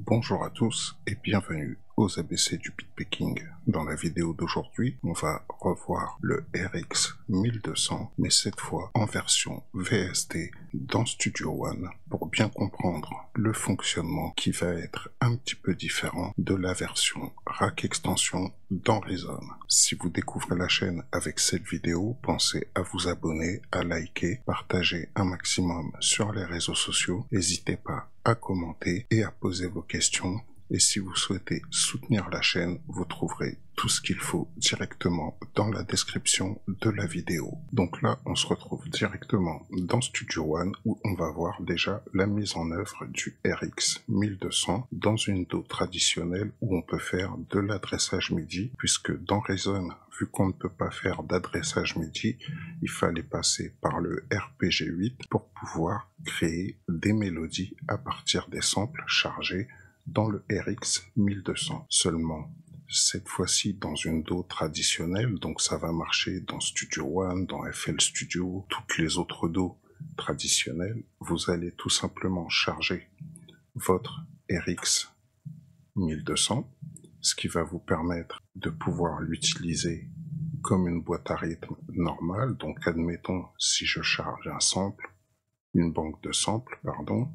Bonjour à tous et bienvenue aux ABC du beatpicking. Dans la vidéo d'aujourd'hui, on va revoir le RX 1200, mais cette fois en version VST dans Studio One pour bien comprendre le fonctionnement qui va être un petit peu différent de la version Rack Extension dans Reason. Si vous découvrez la chaîne avec cette vidéo, pensez à vous abonner, à liker, partager un maximum sur les réseaux sociaux. N'hésitez pas à commenter et à poser vos questions. Et si vous souhaitez soutenir la chaîne, vous trouverez tout ce qu'il faut directement dans la description de la vidéo. Donc là, on se retrouve directement dans Studio One où on va voir déjà la mise en œuvre du RX 1200 dans une DAW traditionnelle où on peut faire de l'adressage MIDI, puisque dans Reason, vu qu'on ne peut pas faire d'adressage MIDI, il fallait passer par le RPG8 pour pouvoir créer des mélodies à partir des samples chargés dans le RX 1200. Seulement, cette fois-ci dans une DAW traditionnelle, donc ça va marcher dans Studio One, dans FL Studio, toutes les autres DAW traditionnelles. Vous allez tout simplement charger votre RX 1200, ce qui va vous permettre de pouvoir l'utiliser comme une boîte à rythme normale. Donc admettons, si je charge un sample, une banque de samples, pardon,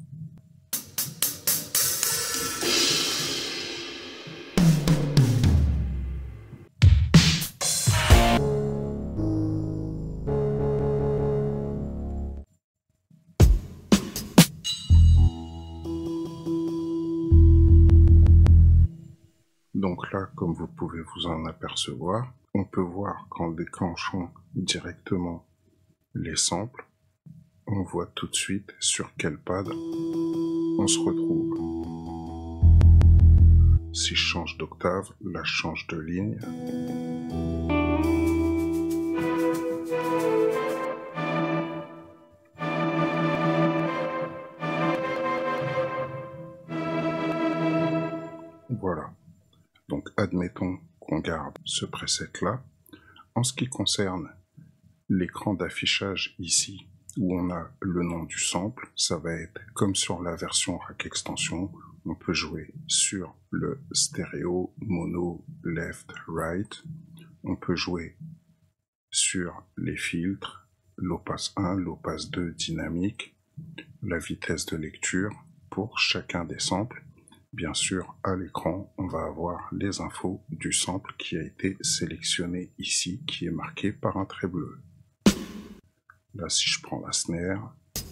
donc là, comme vous pouvez vous en apercevoir, on peut voir qu'en déclenchant directement les samples, on voit tout de suite sur quel pad on se retrouve. Si je change d'octave, là je change de ligne. Voilà. Donc admettons qu'on garde ce preset-là. En ce qui concerne l'écran d'affichage ici, où on a le nom du sample, ça va être comme sur la version Rack Extension. On peut jouer sur le stéréo, mono, left, right. On peut jouer sur les filtres, low pass 1, low pass 2, dynamique, la vitesse de lecture pour chacun des samples. Bien sûr, à l'écran, on va avoir les infos du sample qui a été sélectionné ici, qui est marqué par un trait bleu. Là, si je prends la snare,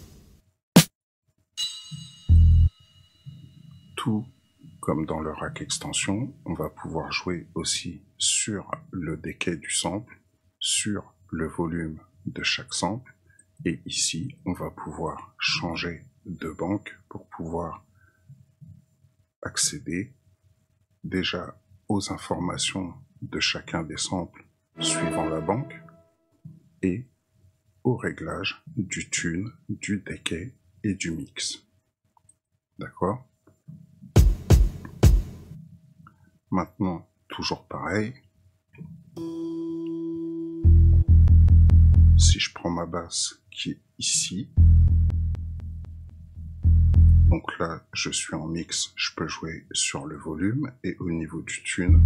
tout comme dans le Rack Extension, on va pouvoir jouer aussi sur le decay du sample, sur le volume de chaque sample, et ici, on va pouvoir changer de banque pour pouvoir accéder déjà aux informations de chacun des samples suivant la banque et au réglage du tune, du decay et du mix. D'accord? Maintenant, toujours pareil. Si je prends ma basse qui est ici, donc là, je suis en mix, je peux jouer sur le volume et au niveau du tune,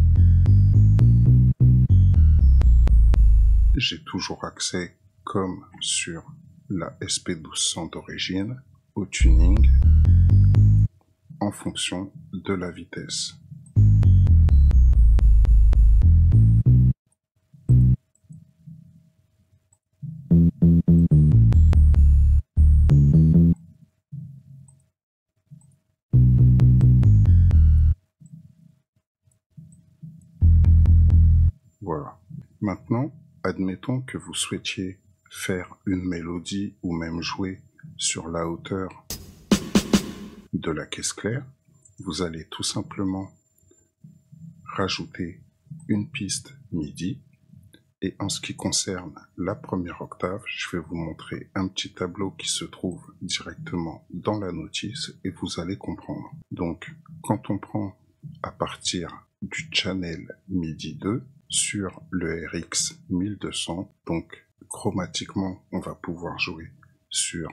j'ai toujours accès, comme sur la SP1200 d'origine, au tuning en fonction de la vitesse. Voilà. Maintenant, admettons que vous souhaitiez faire une mélodie ou même jouer sur la hauteur de la caisse claire. Vous allez tout simplement rajouter une piste MIDI. Et en ce qui concerne la première octave, je vais vous montrer un petit tableau qui se trouve directement dans la notice et vous allez comprendre. Donc, quand on prend à partir du channel MIDI 2 sur le RX 1200, donc chromatiquement, on va pouvoir jouer sur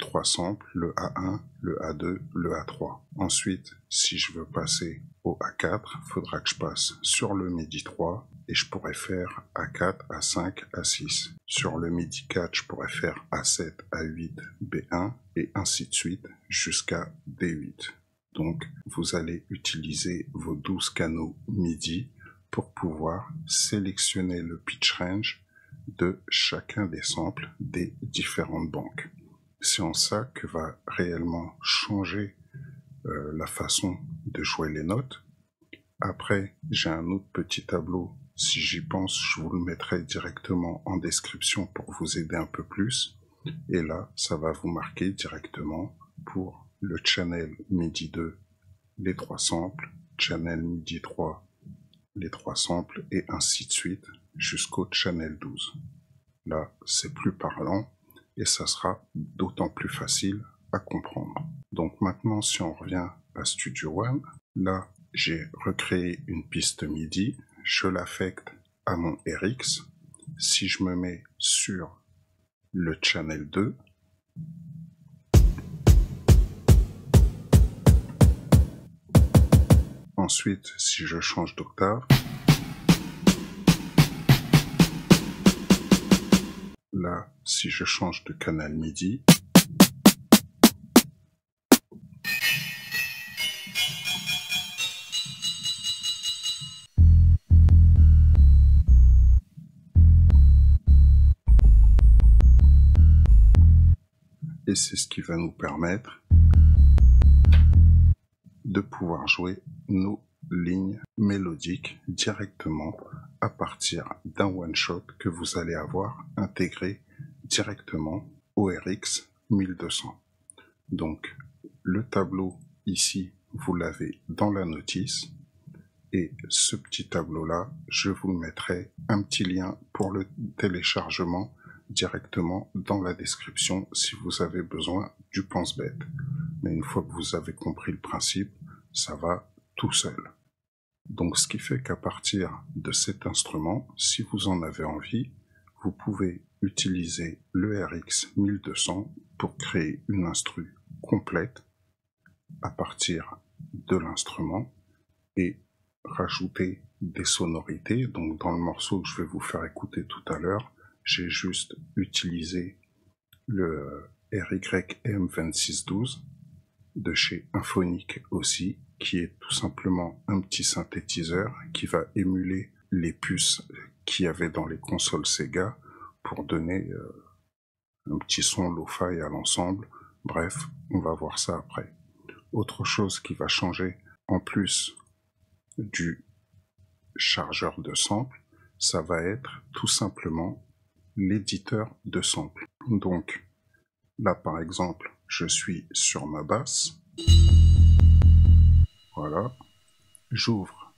3 samples, le A1, le A2, le A3. Ensuite, si je veux passer au A4, il faudra que je passe sur le MIDI 3 et je pourrais faire A4, A5, A6. Sur le MIDI 4, je pourrais faire A7, A8, B1 et ainsi de suite jusqu'à D8. Donc, vous allez utiliser vos 12 canaux MIDI pour pouvoir sélectionner le pitch range de chacun des samples des différentes banques. C'est en ça que va réellement changer la façon de jouer les notes. Après, j'ai un autre petit tableau. Si j'y pense, je vous le mettrai directement en description pour vous aider un peu plus. Et là, ça va vous marquer directement pour le channel MIDI 2, les 3 samples, channel MIDI 3, les 3 samples, et ainsi de suite jusqu'au channel 12. Là, c'est plus parlant et ça sera d'autant plus facile à comprendre. Donc maintenant, si on revient à Studio One, là, j'ai recréé une piste MIDI, je l'affecte à mon RX. Si je me mets sur le channel 2, ensuite, si je change d'octave, là, si je change de canal MIDI, et c'est ce qui va nous permettre de pouvoir jouer nos lignes mélodiques directement à partir d'un one-shot que vous allez avoir intégré directement au RX 1200. Donc, le tableau ici, vous l'avez dans la notice, et ce petit tableau-là, je vous mettrai un petit lien pour le téléchargement directement dans la description si vous avez besoin du pense-bête. Mais une fois que vous avez compris le principe, ça va tout seul. Donc ce qui fait qu'à partir de cet instrument, si vous en avez envie, vous pouvez utiliser le RX 1200 pour créer une instru complète à partir de l'instrument et rajouter des sonorités. Donc dans le morceau que je vais vous faire écouter tout à l'heure, j'ai juste utilisé le RYM2612 de chez Infonic aussi, qui est tout simplement un petit synthétiseur qui va émuler les puces qu'il y avait dans les consoles Sega pour donner un petit son lo-fi à l'ensemble. Bref, on va voir ça après. Autre chose qui va changer en plus du chargeur de samples, ça va être tout simplement l'éditeur de samples. Donc là par exemple, je suis sur ma basse. Voilà, j'ouvre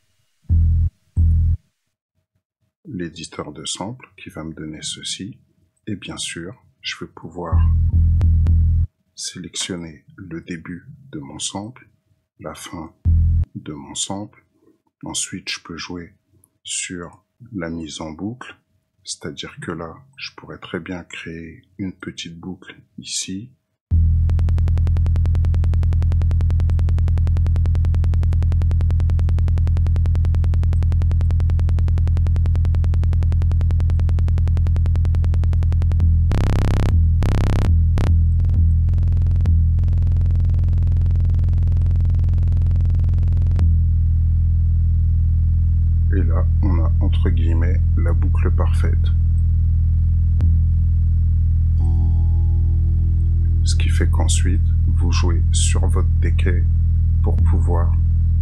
l'éditeur de samples qui va me donner ceci. Et bien sûr, je vais pouvoir sélectionner le début de mon sample, la fin de mon sample. Ensuite, je peux jouer sur la mise en boucle, c'est-à-dire que là, je pourrais très bien créer une petite boucle ici. Et là, on a entre guillemets la boucle parfaite. Ce qui fait qu'ensuite, vous jouez sur votre decay pour pouvoir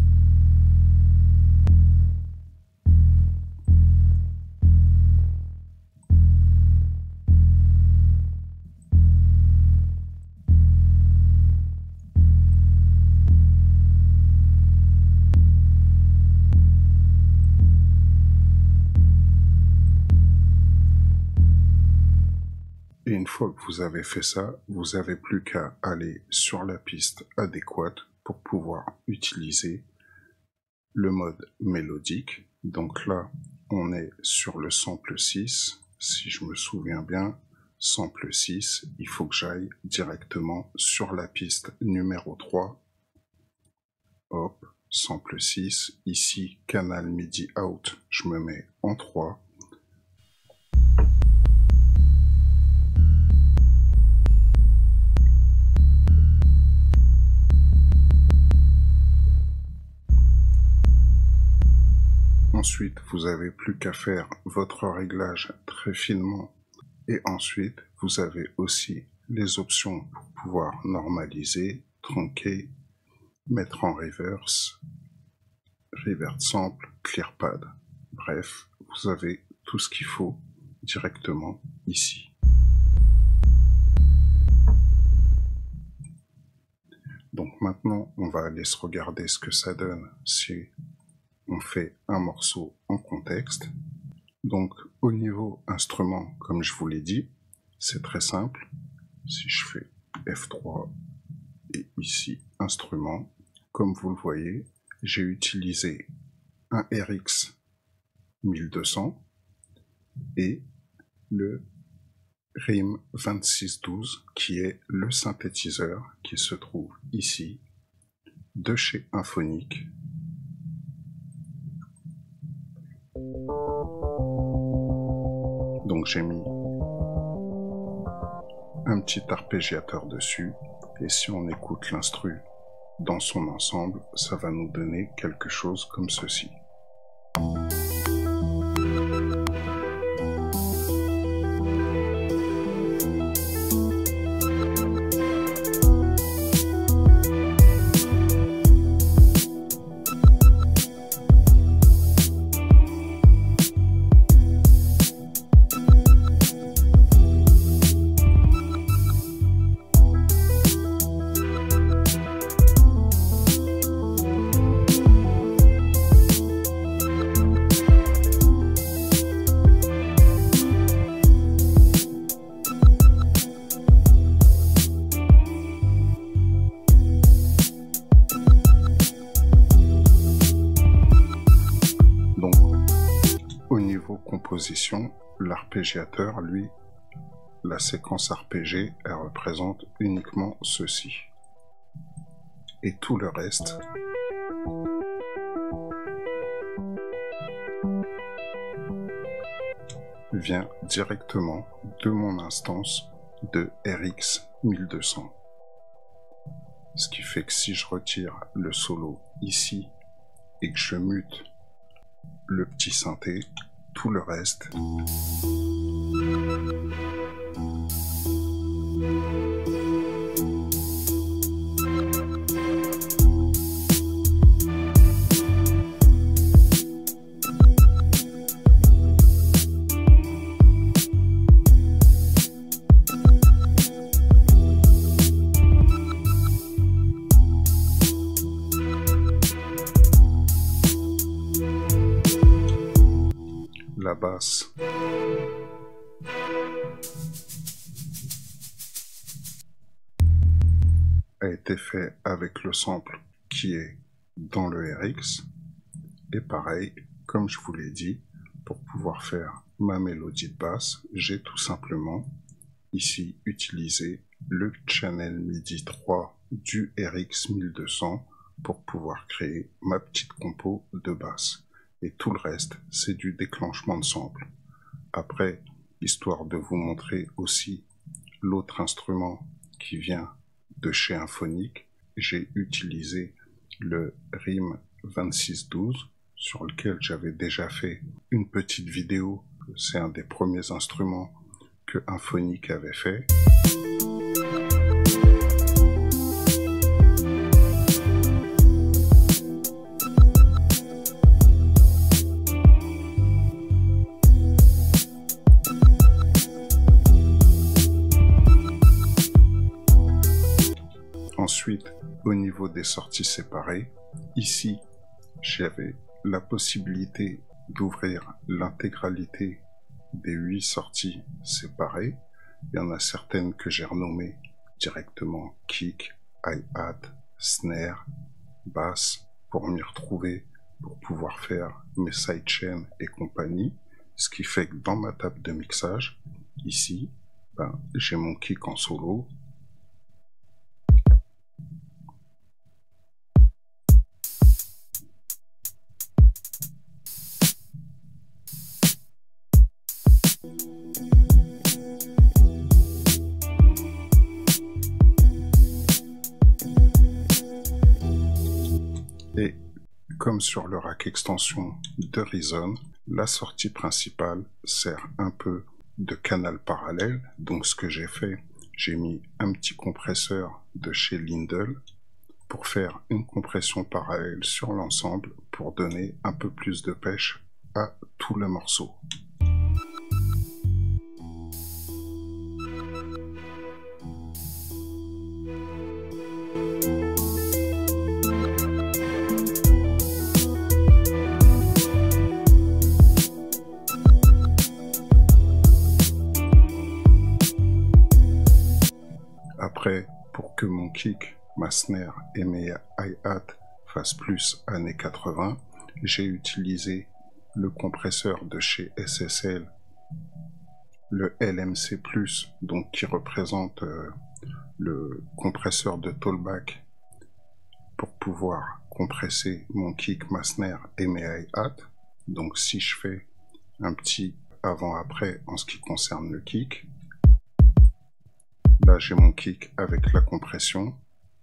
Et une fois que vous avez fait ça, vous n'avez plus qu'à aller sur la piste adéquate pour pouvoir utiliser le mode mélodique. Donc là, on est sur le sample 6, si je me souviens bien. sample 6, il faut que j'aille directement sur la piste numéro 3. Hop, sample 6, ici canal MIDI out, je me mets en 3. Ensuite, vous n'avez plus qu'à faire votre réglage très finement. Et ensuite, vous avez aussi les options pour pouvoir normaliser, tronquer, mettre en reverse, revert sample, clear pad. Bref, vous avez tout ce qu'il faut directement ici. Donc maintenant, on va aller se regarder ce que ça donne si on fait un morceau en contexte. Donc au niveau instrument, comme je vous l'ai dit, c'est très simple. Si je fais F3 et ici instrument, comme vous le voyez, j'ai utilisé un RX 1200 et le RIM 2612 qui est le synthétiseur qui se trouve ici de chez Infonic. Donc j'ai mis un petit arpégiateur dessus et si on écoute l'instru dans son ensemble, ça va nous donner quelque chose comme ceci. Composition, l'arpégiateur, lui, la séquence arpégée, elle représente uniquement ceci. Et tout le reste, vient directement de mon instance de RX 1200. Ce qui fait que si je retire le solo ici et que je mute le petit synthé, tout le reste la basse a été fait avec le sample qui est dans le RX et pareil, comme je vous l'ai dit, pour pouvoir faire ma mélodie de basse, j'ai tout simplement ici utilisé le channel MIDI 3 du RX 1200 pour pouvoir créer ma petite compo de basse. Et tout le reste, c'est du déclenchement de sample. Après, histoire de vous montrer aussi l'autre instrument qui vient de chez Infonic, j'ai utilisé le RIM 2612 sur lequel j'avais déjà fait une petite vidéo. C'est un des premiers instruments que Infonic avait fait. Ensuite, au niveau des sorties séparées, ici, j'avais la possibilité d'ouvrir l'intégralité des 8 sorties séparées. Il y en a certaines que j'ai renommées directement kick, hi-hat, snare, basse, pour m'y retrouver, pour pouvoir faire mes sidechains et compagnie. Ce qui fait que dans ma table de mixage, ici, ben, j'ai mon kick en solo. Et comme sur le rack extension de Reason, la sortie principale sert un peu de canal parallèle. Donc ce que j'ai fait, j'ai mis un petit compresseur de chez Lindell pour faire une compression parallèle sur l'ensemble pour donner un peu plus de pêche à tout le morceau. Après, pour que mon kick, ma snare et mes hi-hat fassent plus années 80, j'ai utilisé le compresseur de chez SSL, le LMC+, donc qui représente le compresseur de Tollback pour pouvoir compresser mon kick, ma snare et mes hi-hat. Donc si je fais un petit avant-après en ce qui concerne le kick, là j'ai mon kick avec la compression,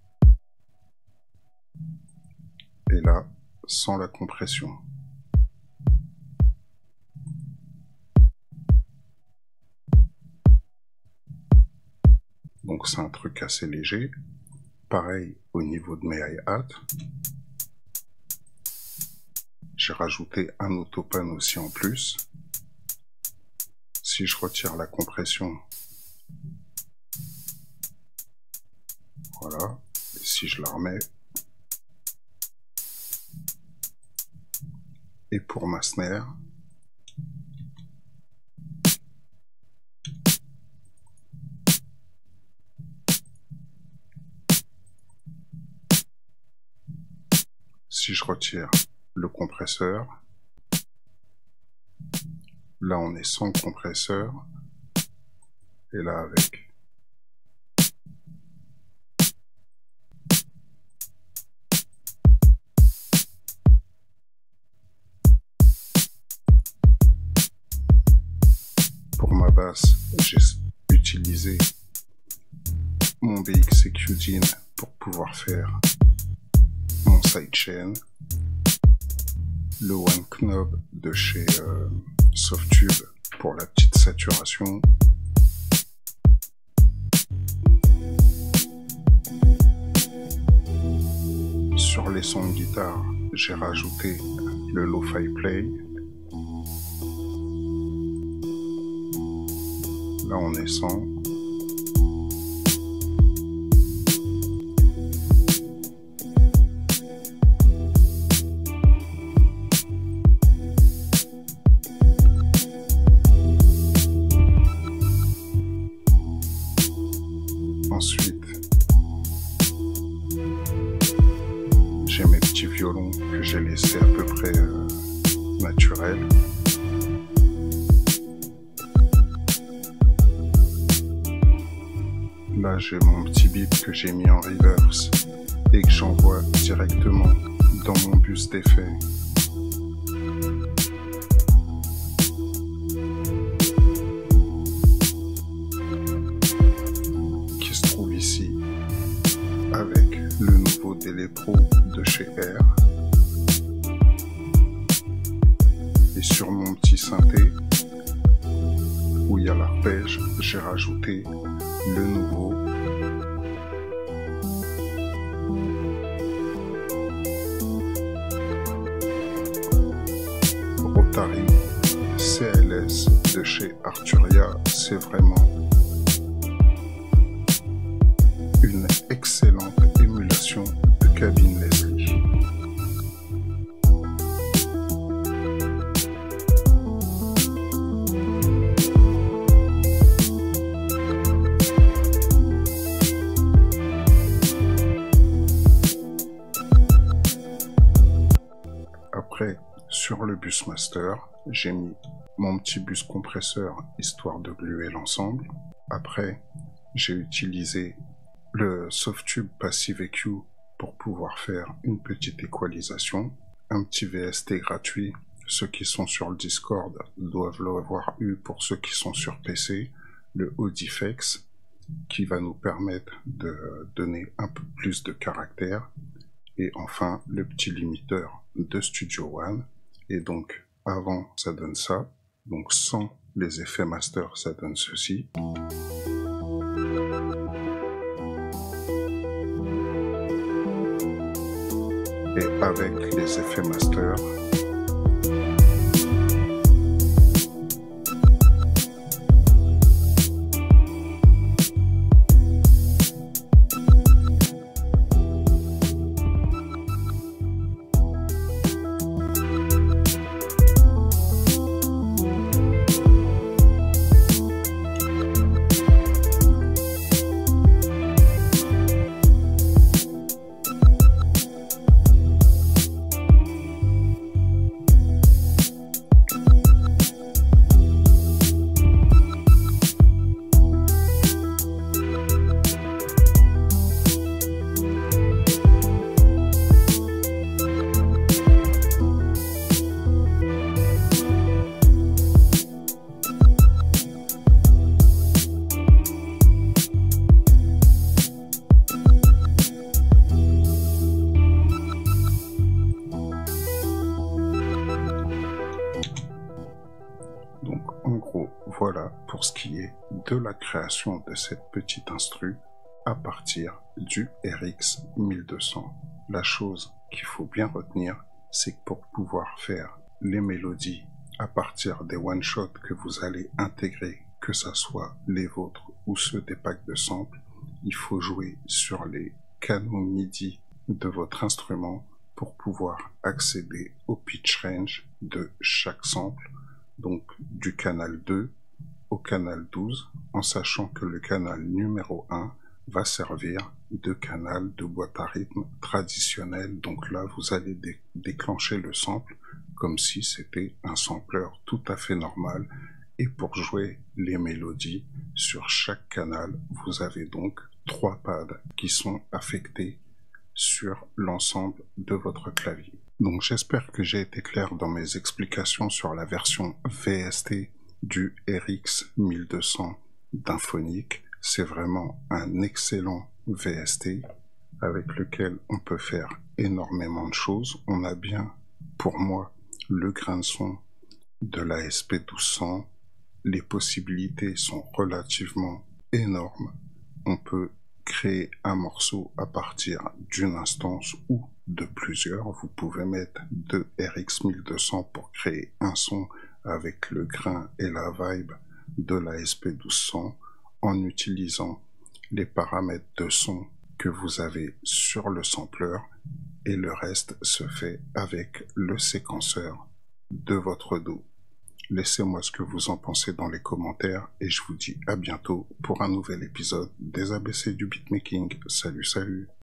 et là sans la compression. Donc c'est un truc assez léger. Pareil au niveau de mes hi-hat. J'ai rajouté un autopan aussi en plus. Si je retire la compression, voilà, et si je la remets, et pour ma snare, si je retire le compresseur, là on est sans compresseur, et là avec. Pour ma basse, j'ai utilisé mon BXQ DIN pour pouvoir faire mon sidechain, le One Knob de chez Softube pour la petite saturation, sur les sons de guitare j'ai rajouté le Lo-Fi Play. Là on est sans. Ensuite, j'ai mes petits violons que j'ai laissés à peu près naturels. Là, j'ai mon petit bip que j'ai mis en reverse et que j'envoie directement dans mon bus d'effet. Qui se trouve ici avec le nouveau Délai Pro de chez R. Et sur mon petit synthé, où il y a l'arpège, j'ai rajouté le nouveau Rotary CLS de chez Arturia. C'est vraiment une excellente émulation de cabine Leslie. Après, sur le bus master, j'ai mis mon petit bus compresseur histoire de gluer l'ensemble. Après, j'ai utilisé le Softube Passive EQ pour pouvoir faire une petite équalisation. Un petit VST gratuit, ceux qui sont sur le Discord doivent l'avoir eu pour ceux qui sont sur PC. Le Audifex qui va nous permettre de donner un peu plus de caractère. Et enfin, le petit limiteur de Studio One. Et donc, avant, ça donne ça. Donc, sans les effets master, ça donne ceci. Et avec les effets master, donc en gros, voilà pour ce qui est de la création de cette petite instru à partir du RX 1200. La chose qu'il faut bien retenir, c'est que pour pouvoir faire les mélodies à partir des one-shots que vous allez intégrer, que ce soit les vôtres ou ceux des packs de samples, il faut jouer sur les canaux MIDI de votre instrument pour pouvoir accéder au pitch range de chaque sample, donc du canal 2 au canal 12, en sachant que le canal numéro 1 va servir de canal de boîte à rythme traditionnel. Donc là, vous allez déclencher le sample comme si c'était un sampleur tout à fait normal. Et pour jouer les mélodies sur chaque canal, vous avez donc 3 pads qui sont affectés sur l'ensemble de votre clavier. Donc j'espère que j'ai été clair dans mes explications sur la version VST du RX 1200 d'Inphonic. C'est vraiment un excellent VST avec lequel on peut faire énormément de choses. On a bien, pour moi, le grain de son de la SP1200. Les possibilités sont relativement énormes. On peut créer un morceau à partir d'une instance ou de plusieurs. Vous pouvez mettre 2 RX 1200 pour créer un son avec le grain et la vibe de la SP1200 en utilisant les paramètres de son que vous avez sur le sampler, et le reste se fait avec le séquenceur de votre DAW. Laissez-moi ce que vous en pensez dans les commentaires et je vous dis à bientôt pour un nouvel épisode des ABC du beatmaking. Salut, salut!